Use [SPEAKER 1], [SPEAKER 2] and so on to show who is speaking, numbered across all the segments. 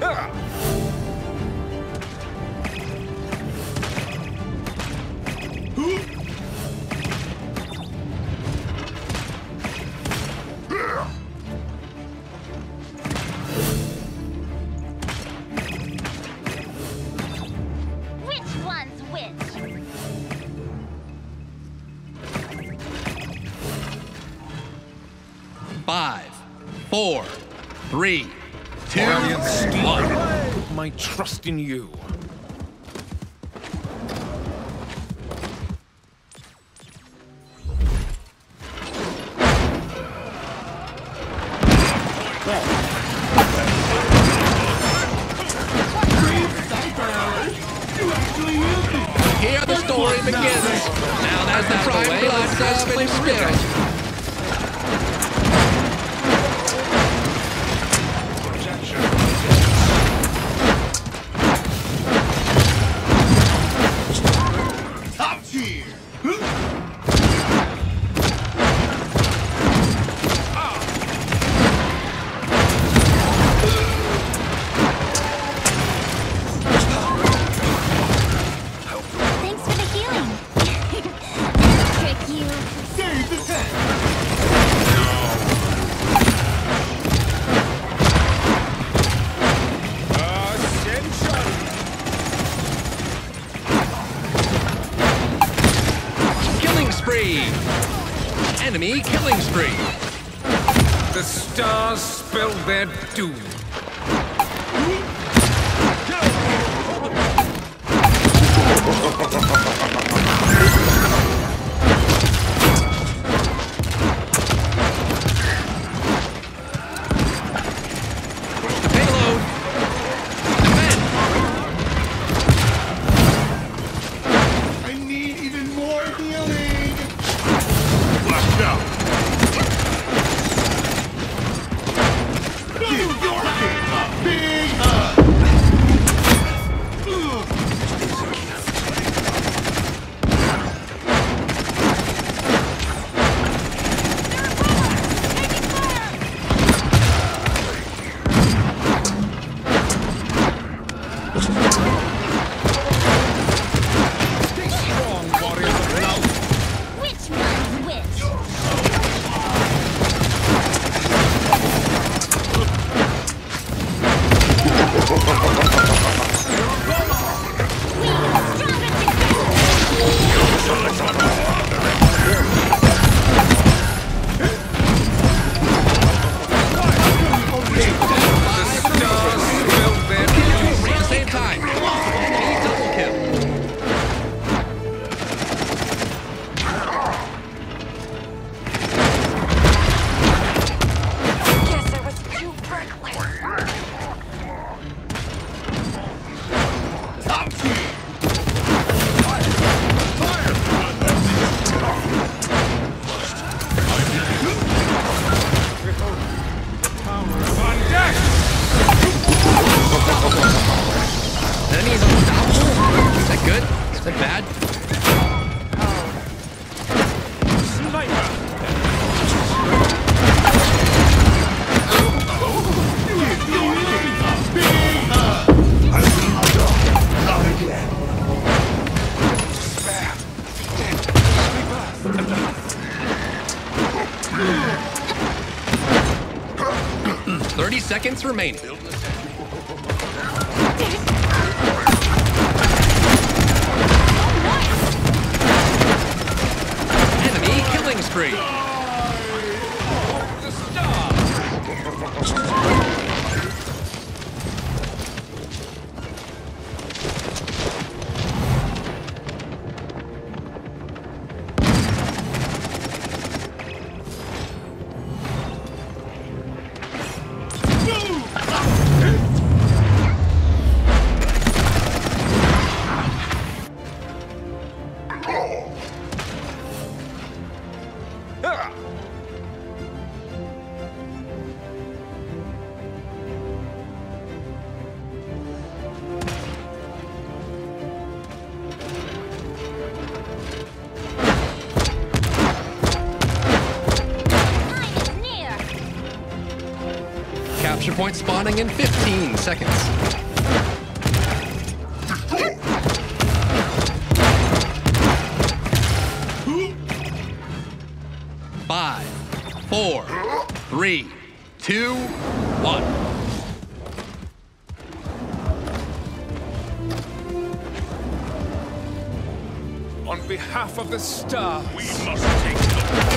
[SPEAKER 1] Five, four, three, two, one.
[SPEAKER 2] Put my trust in you.
[SPEAKER 1] Here the story begins. Now that's the prime blood of experience. Enemy killing spree.
[SPEAKER 2] The stars spell their doom.
[SPEAKER 1] Payload. Defend.
[SPEAKER 3] I need even more healing. Let's go. Give your kid a big hug.
[SPEAKER 2] Stay strong, warriors of love.
[SPEAKER 4] Which one's which? We are stronger together!
[SPEAKER 2] The stars spell their doom.
[SPEAKER 1] At the same time. Enemy double kill.
[SPEAKER 4] Guess I was too reckless.
[SPEAKER 2] On deck!
[SPEAKER 1] Enemies unstoppable. Is that good? Is that bad?
[SPEAKER 3] Not again.
[SPEAKER 1] 30 seconds remaining. Enemy killing spree.
[SPEAKER 2] The stars!
[SPEAKER 1] Extraction point spawning in 15 seconds. 5, 4, 3, 2, 1.
[SPEAKER 2] On behalf of the stars,
[SPEAKER 3] We must take the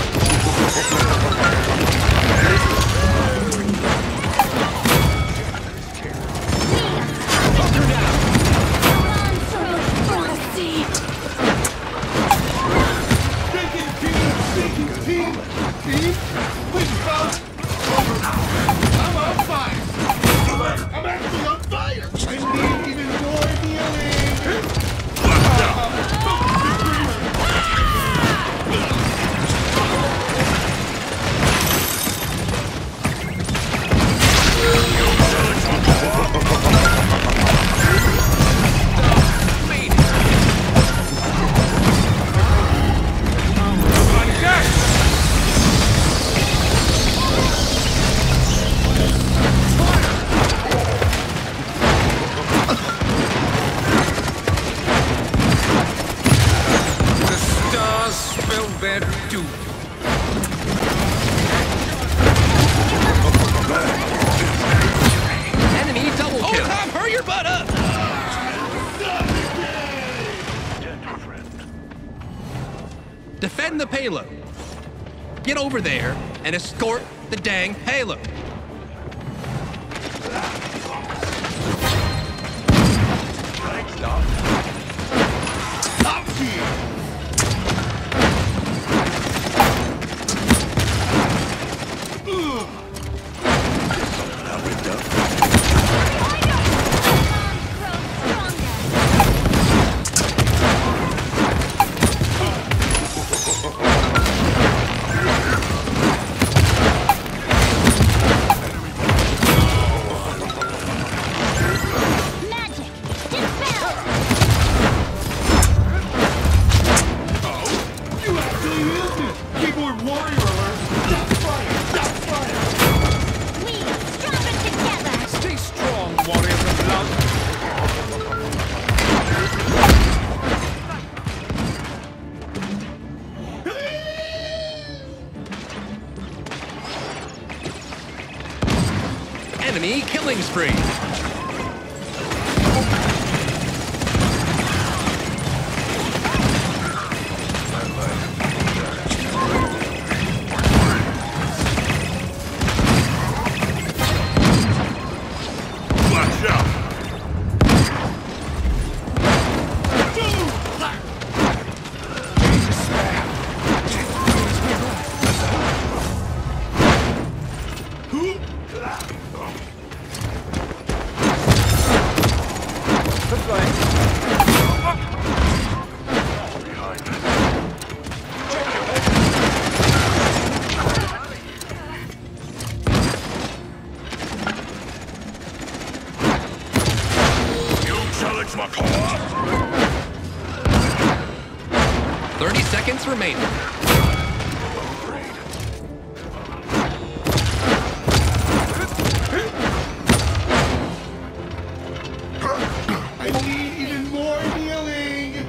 [SPEAKER 3] team! Please, folks! I'm on fire! I'm actually on fire! I need even more healing!
[SPEAKER 2] their doom.
[SPEAKER 1] Enemy double kill. Oh, Tom, hurry your butt up! Defend the payload. Get over there and escort the dang payload. Enemy killing spree.
[SPEAKER 3] Watch out!
[SPEAKER 1] 30 seconds remaining.
[SPEAKER 3] I need even more healing!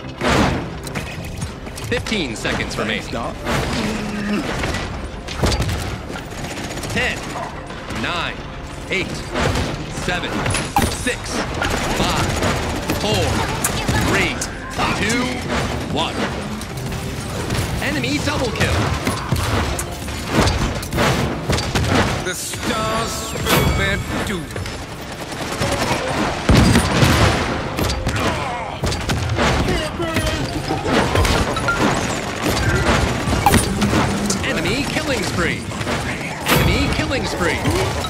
[SPEAKER 1] 15 seconds remaining. 10, 9, 8, 7, 6, 5, 4, 3, 2, 1. Enemy double kill.
[SPEAKER 2] The stars spill their doom.
[SPEAKER 1] Enemy killing spree. Enemy killing spree.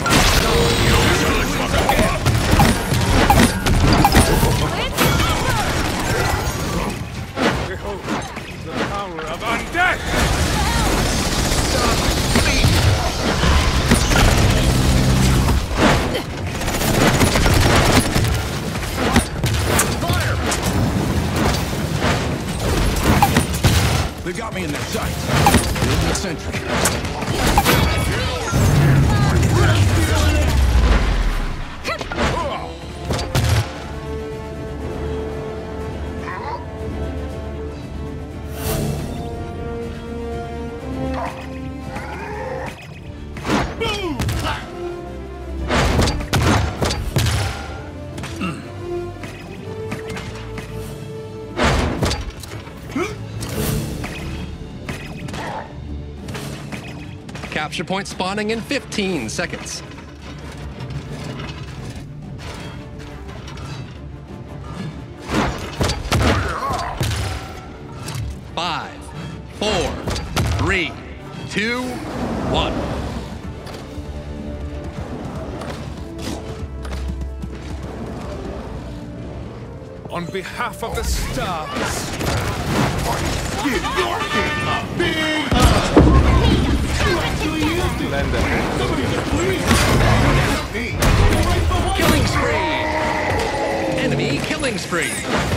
[SPEAKER 2] Behold the power of undead!
[SPEAKER 5] They got me in their sights. Building a sentry.
[SPEAKER 1] Capture point spawning in 15 seconds. 5, 4, 3, 2, 1.
[SPEAKER 2] On behalf of the stars,
[SPEAKER 3] Give your kid a big hug. Do you think somebody just please help me? Right behind
[SPEAKER 1] Killing spree! Enemy killing spree!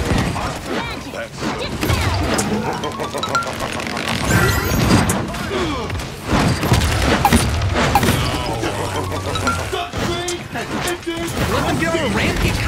[SPEAKER 3] Subtrain has entered.
[SPEAKER 1] Let them go on a rampage!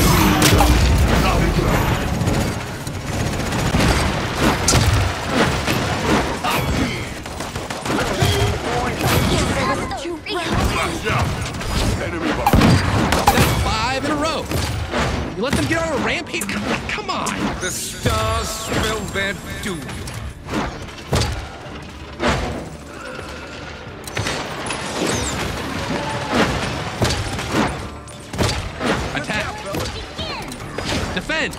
[SPEAKER 3] Enemy behind.
[SPEAKER 1] That's 5 in a row! You let them get on a rampage? Come on!
[SPEAKER 2] the stars spill their doom.
[SPEAKER 1] Attack! Defend!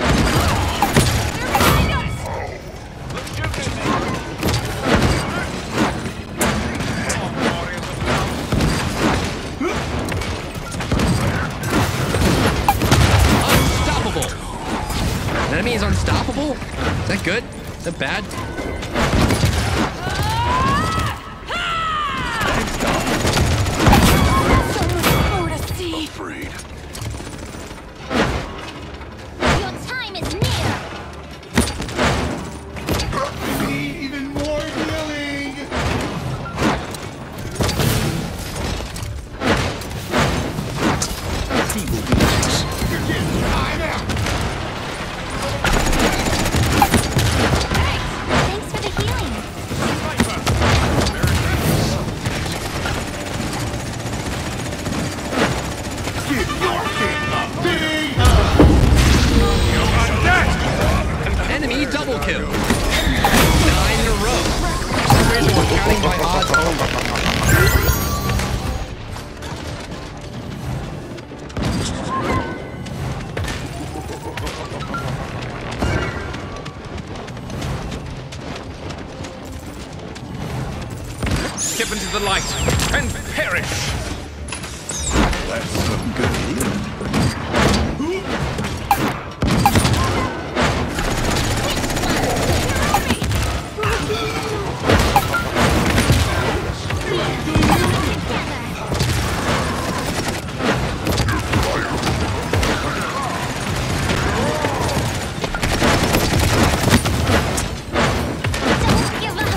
[SPEAKER 1] Unstoppable! Enemy is unstoppable? Is that good? Is that bad?
[SPEAKER 4] More to see.
[SPEAKER 3] Afraid.
[SPEAKER 4] Your time is near.
[SPEAKER 3] We need even more healing. You're getting time out.
[SPEAKER 4] Thanks for the healing.
[SPEAKER 3] Give your kid a big hug.
[SPEAKER 1] Enemy double kill! 9 in a row! For some reason we're counting by odds only.
[SPEAKER 2] Step into the light and perish.
[SPEAKER 3] That's some good healing.
[SPEAKER 4] Don't give up.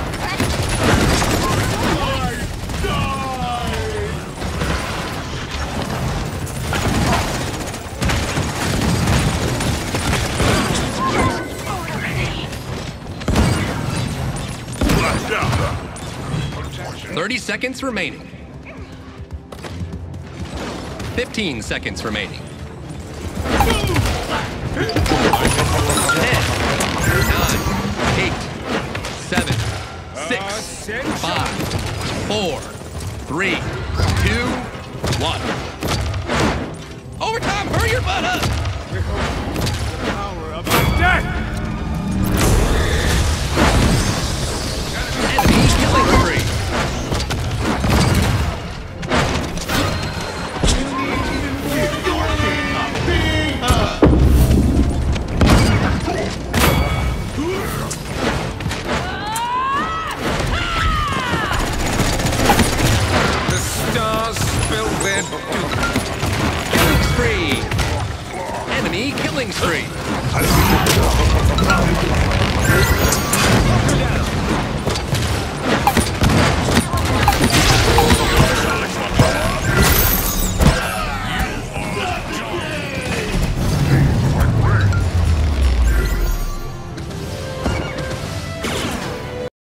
[SPEAKER 3] Flash out.
[SPEAKER 1] 30 seconds remaining. 15 seconds remaining. 10, 9, 8, 7, 6, 5, 4, 3, 2, 1. Overtime, hurry your butt up!
[SPEAKER 2] Power of undead!
[SPEAKER 1] Enemy killing spree!
[SPEAKER 3] Give your kid a big hug.
[SPEAKER 2] The stars spill their doom.
[SPEAKER 1] Killing spree! Enemy killing spree!